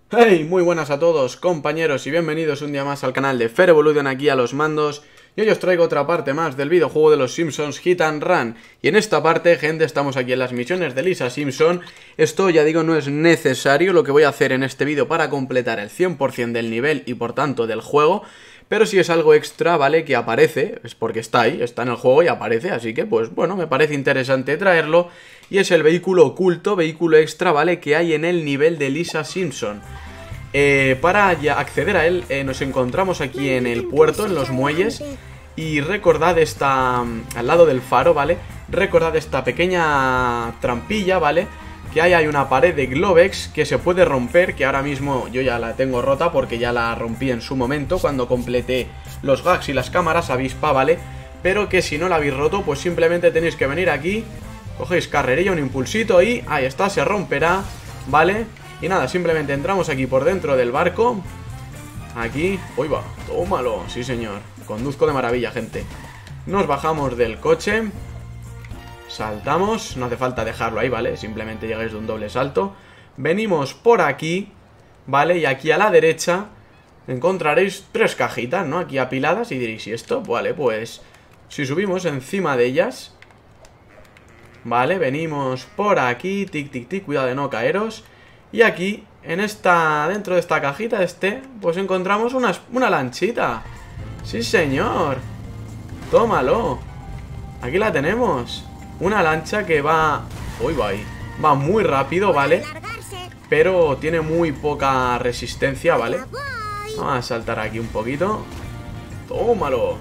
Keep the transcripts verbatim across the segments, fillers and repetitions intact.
Hey, muy buenas a todos compañeros y bienvenidos un día más al canal de Fair Evolution, aquí a los mandos. Y hoy os traigo otra parte más del videojuego de los Simpsons Hit and Run. Y en esta parte, gente, estamos aquí en las misiones de Lisa Simpson. Esto, ya digo, no es necesario lo que voy a hacer en este vídeo para completar el cien por cien del nivel y por tanto del juego. Pero si es algo extra, ¿vale? Que aparece, es porque está ahí, está en el juego y aparece, así que pues bueno, me parece interesante traerlo. Y es el vehículo oculto, vehículo extra, ¿vale? Que hay en el nivel de Lisa Simpson. Eh, para ya acceder a él eh, nos encontramos aquí en el puerto, en los muelles. Y recordad esta, al lado del faro, ¿vale? Recordad esta pequeña trampilla, ¿vale? Que ahí hay una pared de Globex que se puede romper, que ahora mismo yo ya la tengo rota porque ya la rompí en su momento cuando completé los gags y las cámaras avispa, ¿vale? Pero que si no la habéis roto, pues simplemente tenéis que venir aquí, cogéis carrerilla, un impulsito y ahí está, se romperá, ¿vale? Y nada, simplemente entramos aquí por dentro del barco. Aquí, uy va, tómalo, sí señor. Conduzco de maravilla, gente. Nos bajamos del coche. Saltamos, no hace falta dejarlo ahí, ¿vale? Simplemente llegáis de un doble salto. Venimos por aquí, ¿vale? Y aquí a la derecha encontraréis tres cajitas, ¿no? Aquí apiladas y diréis, ¿y esto? Vale, pues si subimos encima de ellas, vale, venimos por aquí, tic, tic, tic, cuidado de no caeros. Y aquí, en esta, dentro de esta cajita, este, pues encontramos una, una lanchita. Sí, señor. Tómalo. Aquí la tenemos. Una lancha que va... Uy, va ahí. Va muy rápido, ¿vale? Pero tiene muy poca resistencia, ¿vale? Vamos a saltar aquí un poquito. Tómalo.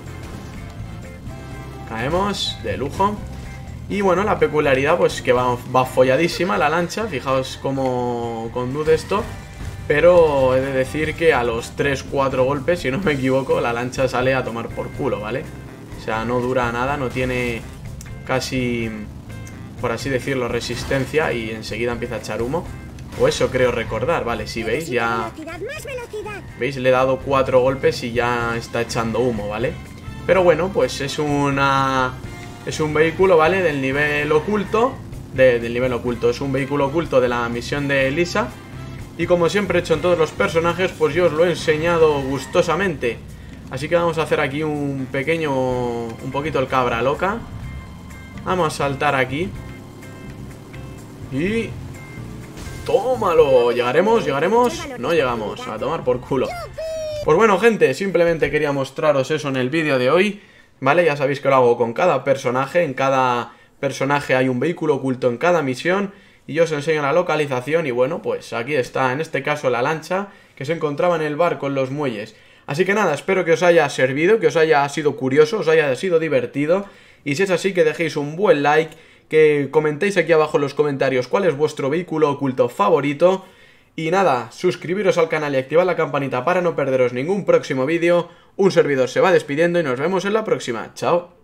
Caemos, de lujo. Y bueno, la peculiaridad pues que va, va folladísima la lancha. Fijaos cómo conduce esto. Pero he de decir que a los tres cuatro golpes, si no me equivoco, la lancha sale a tomar por culo, ¿vale? O sea, no dura nada, no tiene casi, por así decirlo, resistencia. Y enseguida empieza a echar humo. O eso creo recordar, vale, si veis ya... ¿Veis? Le he dado cuatro golpes y ya está echando humo, ¿vale? Pero bueno, pues es una... Es un vehículo, ¿vale? Del nivel oculto de, Del nivel oculto, es un vehículo oculto de la misión de Lisa. Y como siempre he hecho en todos los personajes, pues yo os lo he enseñado gustosamente. Así que vamos a hacer aquí un pequeño... Un poquito el cabra loca. Vamos a saltar aquí. Y... ¡Tómalo! ¿Llegaremos? ¿Llegaremos? No llegamos, a tomar por culo. Pues bueno, gente, simplemente quería mostraros eso en el vídeo de hoy, ¿vale? Ya sabéis que lo hago con cada personaje. En cada personaje hay un vehículo oculto en cada misión. Y yo os enseño la localización. Y bueno, pues aquí está, en este caso la lancha que se encontraba en el barco, en los muelles. Así que nada, espero que os haya servido, que os haya sido curioso, os haya sido divertido. Y si es así, que dejéis un buen like, que comentéis aquí abajo en los comentarios cuál es vuestro vehículo oculto favorito. Y nada, suscribiros al canal y activad la campanita para no perderos ningún próximo vídeo. Un servidor se va despidiendo y nos vemos en la próxima. Chao.